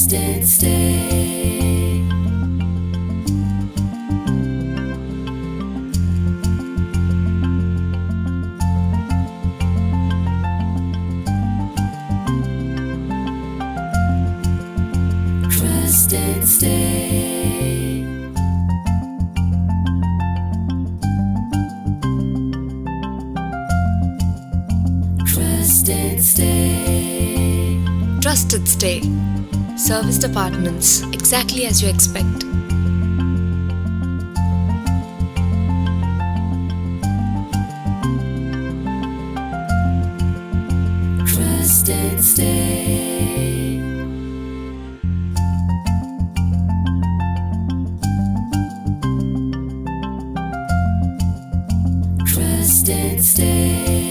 Trusted Stay. Trusted Stay. Trusted Stay. Trusted Stay. Serviced apartments exactly as you expect. Trusted Stay. Trusted Stay.